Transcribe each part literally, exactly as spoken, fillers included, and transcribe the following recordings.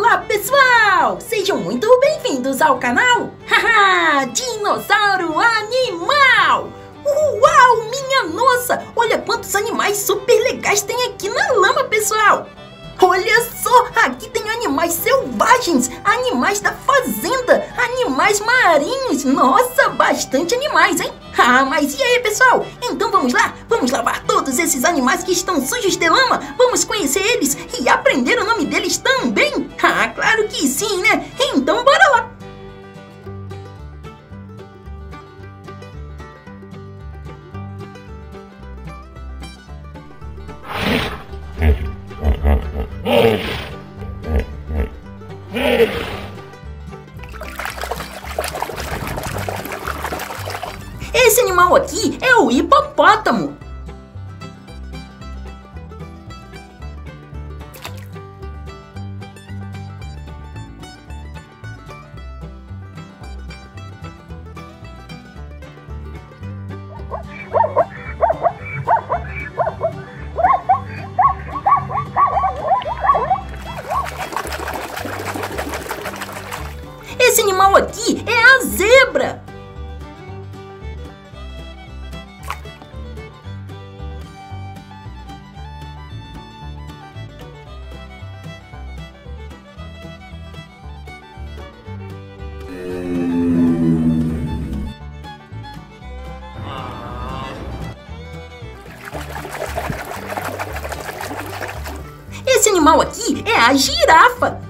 Olá pessoal, sejam muito bem-vindos ao canal Haha, Dinossauro Animal. Uau, minha nossa, olha quantos animais super legais tem aqui na lama, pessoal. Olha só, aqui tem animais selvagens, animais da fazenda, animais marinhos. Nossa, bastante animais, hein? Ah, mas e aí, pessoal? Então vamos lá? Vamos lavar todos esses animais que estão sujos de lama? Vamos conhecer eles e aprender o nome deles também? Ah, claro que sim, né? Então bora lá! Esse animal aqui é o hipopótamo. Esse animal aqui é a zebra. Esse animal aqui é a girafa.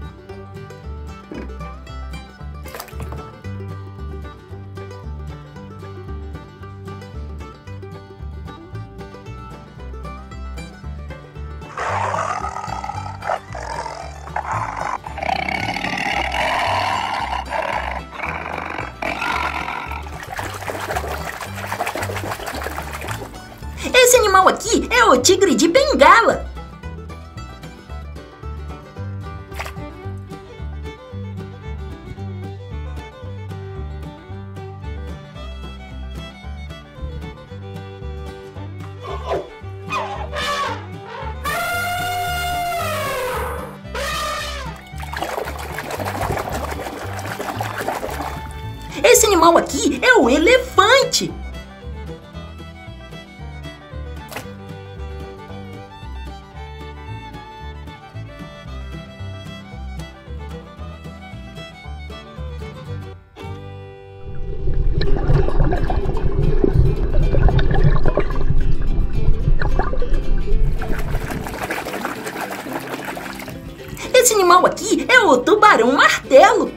Esse animal aqui é o tigre de Bengala. Esse animal aqui é o elefante. Esse animal aqui é o tubarão-martelo.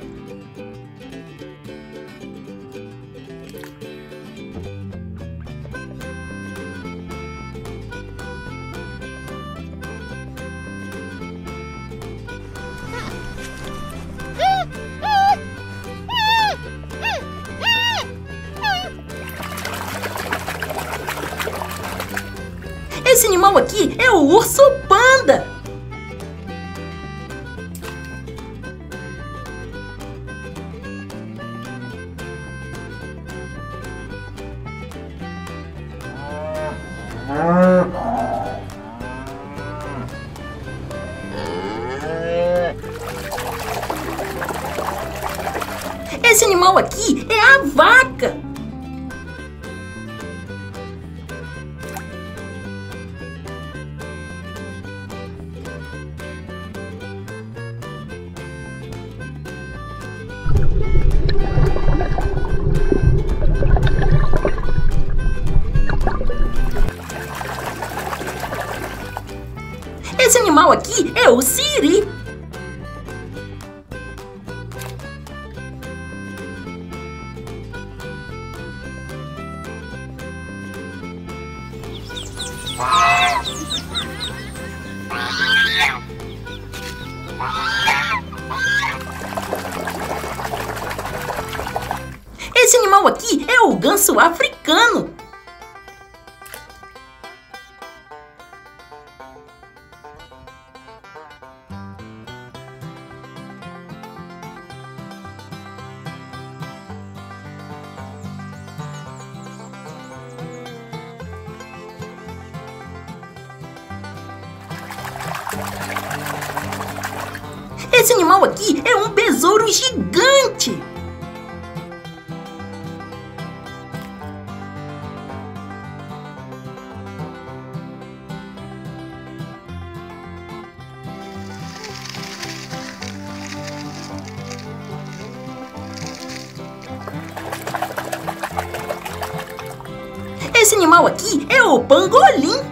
Esse animal aqui é o urso panda. Esse animal aqui é a vaca. Esse animal aqui é o siri. Esse animal aqui é o ganso africano. Esse animal aqui é um besouro gigante. Esse animal aqui é o pangolim.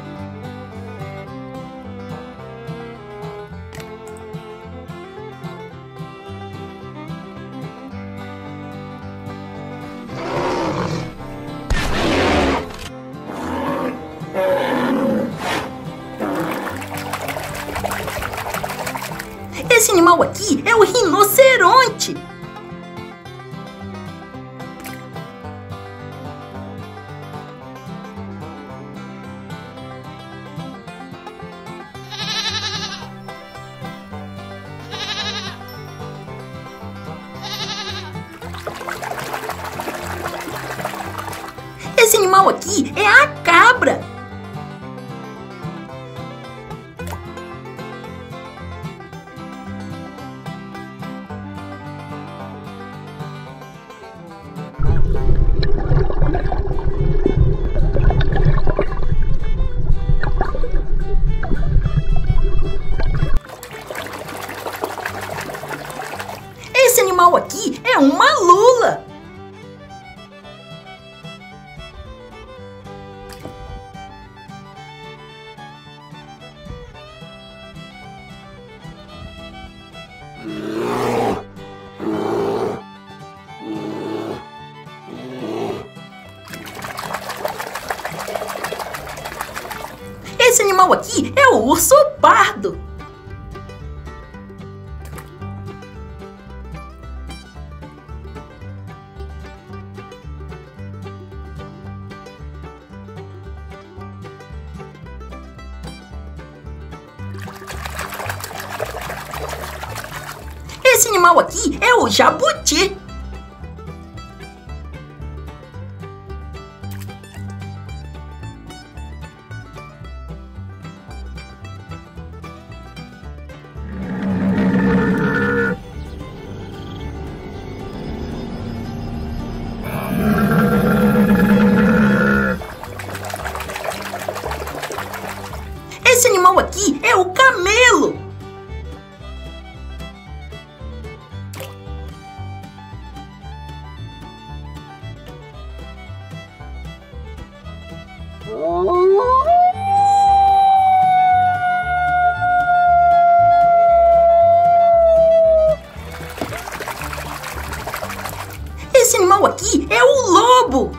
Esse animal aqui é o rinoceronte. Esse animal aqui é a cabra. Esse animal aqui é uma lula. Esse animal aqui é o urso pardo. Esse animal aqui é o jabuti. Esse animal aqui é o camelo. Esse animal aqui é o lobo.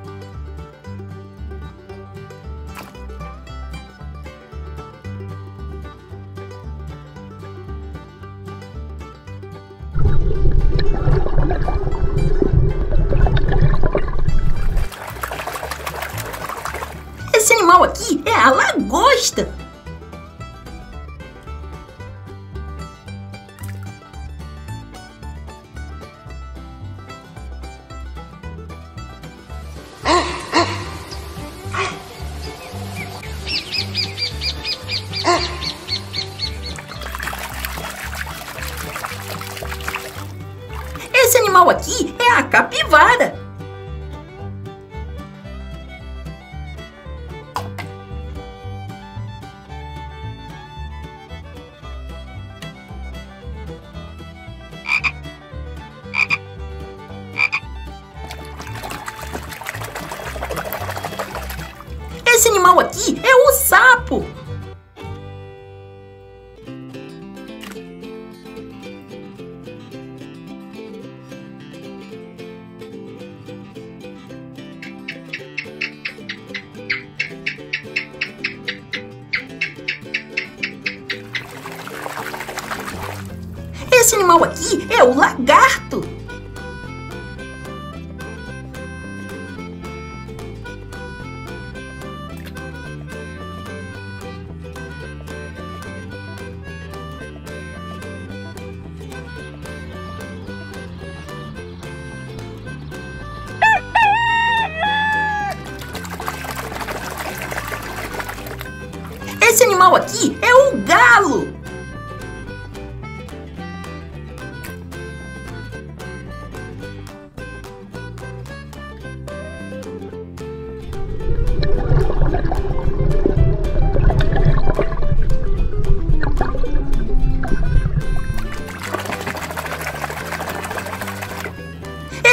Esse animal aqui é a lagosta. Esse animal aqui é a capivara. Esse animal aqui é o sapo. Esse animal aqui é o lagarto. Esse animal aqui é o galo.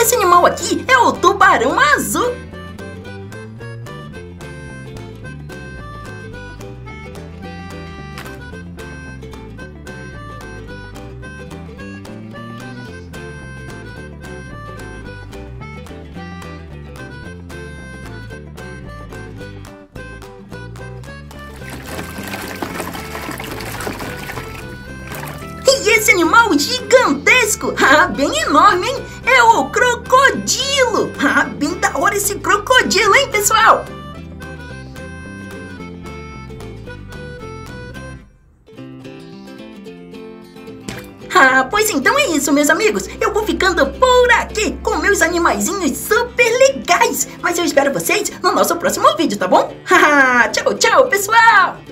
esse animal aqui é o tubarão azul. E esse animal gigantesco, ah, bem enorme, hein? É o crocodilo. Ah, bem da hora esse crocodilo, hein, pessoal? Ah, pois então é isso, meus amigos. Eu vou ficando por aqui com meus animaizinhos super legais. Mas eu espero vocês no nosso próximo vídeo, tá bom? Tchau, tchau, pessoal!